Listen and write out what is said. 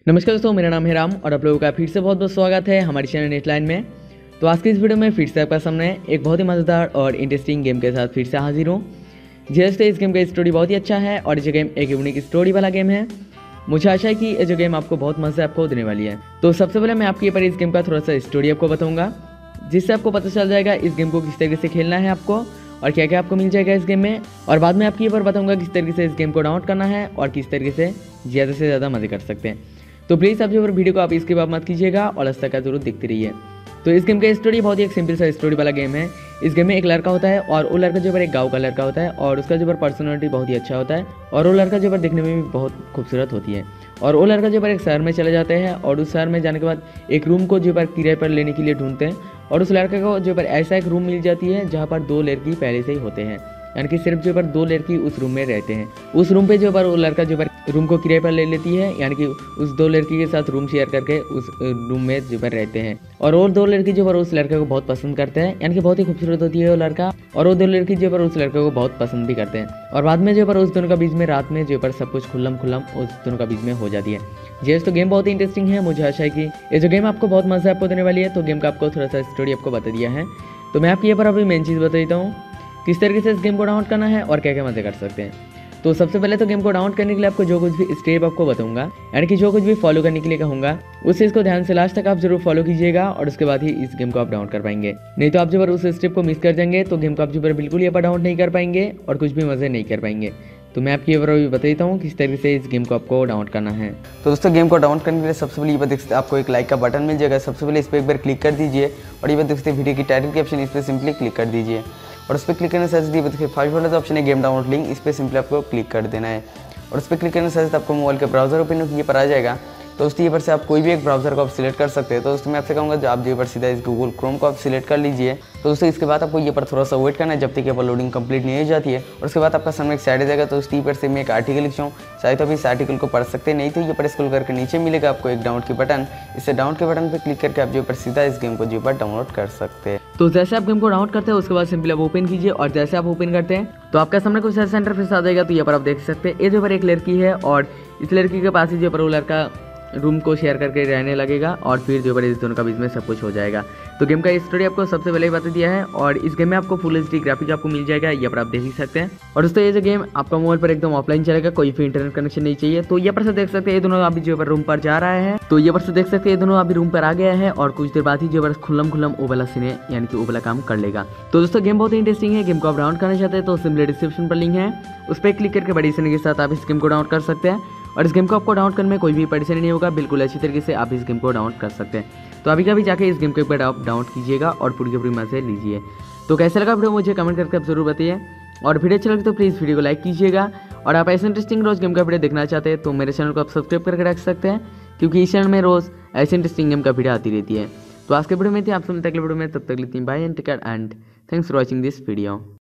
नमस्कार दोस्तों, मेरा नाम है राम और आप लोगों का फिर से बहुत बहुत स्वागत है हमारे चैनल नेटलाइन में। तो आज की इस वीडियो में फिर से आपका सामने एक बहुत ही मज़ेदार और इंटरेस्टिंग गेम के साथ फिर से हाजिर हूँ। जैसे इस गेम का स्टोरी बहुत ही अच्छा है और ये गेम एक यूनिक स्टोरी वाला गेम है। मुझे आशा है कि ये जो गेम आपको बहुत मज़ा आपको देने वाली है। तो सबसे पहले मैं आपके ऊपर इस गेम का थोड़ा सा स्टोरी आपको बताऊँगा, जिससे आपको पता चल जाएगा इस गेम को किस तरीके से खेलना है आपको और क्या क्या आपको मिल जाएगा इस गेम में। और बाद में आपके ऊपर बताऊँगा किस तरीके से इस गेम को डाउनलोड करना है और किस तरीके से ज़्यादा मज़े कर सकते हैं। तो प्लीज़ आप जो वीडियो को आप इसके बाद मत कीजिएगा और लास्ट तक का जरूर देखते रहिए। तो इस गेम का स्टोरी बहुत ही एक सिंपल सा स्टोरी वाला गेम है। इस गेम में एक लड़का होता है और वो लड़का जो एक गांव का लड़का होता है और उसका जो पर्सनालिटी बहुत ही अच्छा होता है और वो लड़का जो देखने में भी बहुत खूबसूरत होती है। और वो लड़का जो एक शहर में चले जाते हैं और उस शहर में जाने के बाद एक रूम को जो किराए पर लेने के लिए ढूंढते हैं और उस लड़के को जो ऐसा एक रूम मिल जाती है जहाँ पर 2 लड़की पहले से ही होते हैं, यानी कि सिर्फ जो 2 लड़की उस रूम में रहते हैं। उस रूम पे जो वो लड़का जो रूम को किराए पर ले लेती है, यानी कि उस 2 लड़की के साथ रूम शेयर करके उस रूम में जो रहते हैं। और 2 लड़की जो उस लड़के को बहुत पसंद करते हैं, यानी कि बहुत ही खूबसूरत होती है वो लड़का। और वो 2 लड़की जो उस लड़के को बहुत पसंद भी करते हैं। और बाद में जो उस दोनों का बीच में रात में जो सब कुछ खुल्लम उस दोनों का बीच में हो जाती है। जी तो गेम बहुत ही इंटरेस्टिंग है। मुझे आशा है कि ये जो गेम आपको बहुत मजा आपको देने वाली है। तो गेम का आपको थोड़ा सा स्टोरी आपको बता दिया है। तो मैं आपके यहाँ पर अभी मेन चीज़ बता देता हूँ किस तरीके से इस गेम को डाउनलोड करना है और क्या क्या मजे कर सकते हैं। तो सबसे पहले तो गेम को डाउनलोड करने के लिए आपको जो कुछ भी स्टेप आपको बताऊंगा, यानी कि जो कुछ भी फॉलो करने के लिए कहूँगा, उस चीज़ को ध्यान से लास्ट तक आप जरूर फॉलो कीजिएगा और उसके बाद ही इस गेम को आप डाउनलोड कर पाएंगे। नहीं तो आप जब उस स्टेप को मिस कर जाएंगे तो गेम को आप जो बिल्कुल यहाँ पर डाउनलोड नहीं कर पाएंगे और कुछ भी मजे नहीं कर पाएंगे। तो मैं आपकी अभी बता देता हूँ किस तरीके से इस गेम को आपको डाउनलोड करना है। तो दोस्तों गेम को डाउनलोड करने के लिए सबसे पहले ये देख आपको एक लाइक का बटन मिल जाएगा। सबसे पहले इस पर एक बार क्लिक कर दीजिए और ये देख सकते वीडियो की टाइटल के ऑप्शन इस पर सिंपली क्लिक कर दीजिए और उस पर क्लिक करने से देखिए 5 वाला जो ऑप्शन है गेम डाउनलोड लिंक, इस पर सिंपली आपको क्लिक कर देना है। और उस पर क्लिक करने से आपको मोबाइल के ब्राउजर ओपन ये पर आ जाएगा। तो दोस्तों ये पर से आप कोई भी एक ब्राउजर को आप सिलेक्ट कर सकते हैं। तो दोस्तों मैं आपसे कहूँगा जो आप ये पर सीधा इस गूगल क्रोम को आप सिलेक्ट कर लीजिए। तो दोस्तों इसके बाद आपको ये पर थोड़ा सा वेट करना है जब तक ये पर लोडिंग कंप्लीट नहीं हो जाती है। और उसके बाद आपका सामने एक साइड आ जाएगा। तो उस पर से मैं एक आर्टिकल लिखता हूँ, चाहे तो अभी इस आर्टिकल को पढ़ सकते हैं, नहीं तो ये पर स्क्रॉल करके नीचे मिलेगा आपको एक डाउनलोड की बटन। इससे डाउनलोड के बटन पर क्लिक करके आप जो पर सीधा इस गेम को जो पर डाउनलोड कर सकते हैं। तो जैसे आप गेम को डाउनलोड करते हैं उसके बाद सिंपली आप ओपन कीजिए और जैसे आप ओपन करते हैं तो आपका सामने कुछ ऐसा इंटरफेस आ जाएगा। तो यहाँ पर आप देख सकते हैं ये जो पर एक लड़की है और इस लड़की के पास ही जो पर वो लड़का रूम को शेयर करके रहने लगेगा और फिर जो इस दोनों का बीच में सब कुछ हो जाएगा। तो गेम का स्टोरी आपको सबसे पहले ही बता दिया है और इस गेम में आपको फुल एचडी ग्राफिक आपको मिल जाएगा, यहाँ पर आप देख ही सकते हैं। और दोस्तों ये जो गेम आपका मोबाइल पर एकदम ऑफलाइन चलेगा, कोई भी इंटरनेट कनेक्शन नहीं चाहिए। तो ये पर से देख सकते हैं ये दोनों अभी जो रूम पर जा रहा है। तो ये पर से देख सकते हैं ये दोनों अभी रूम पर आ गया है और कुछ देर बाद ही जो खुल्लम वो वाला सीन है, यानी कि वो वाला काम कर लेगा। तो दोस्तों गेम बहुत ही इंटरेस्टिंग है। गेम को आप डाउनलोड करना चाहते हैं तो सिंपली डिस्क्रिप्शन पर लिंक है, उस पर क्लिक करके बड़ी आसानी के साथ आप इस गेम को डाउनलोड कर सकते हैं। और इस गेम को आपको डाउनलोड करने में कोई भी परेशानी नहीं होगा, बिल्कुल अच्छी तरीके से आप इस गेम को डाउनलोड कर सकते हैं। तो अभी कभी जाके इस गेम को एक बार आप डाउनलोड कीजिएगा और पूरी की पूरी मजे लीजिए। तो कैसा लगा वीडियो मुझे कमेंट करके आप जरूर बताइए और वीडियो अच्छा लगे तो प्लीज़ वीडियो को लाइक कीजिएगा। और आप ऐसे इंटरेस्टिंग रोज गेम का वीडियो देखना चाहते हैं तो मेरे चैनल को आप सब्सक्राइब करके रख सकते हैं, क्योंकि इस चैनल में रोज ऐसे इंटरेस्टिंग गेम का वीडियो आती रहती है। तो आज के वीडियो में थी, आपसे मिलते अगले वीडियो में, तब तक लेती bye and take care and thanks for watching this video.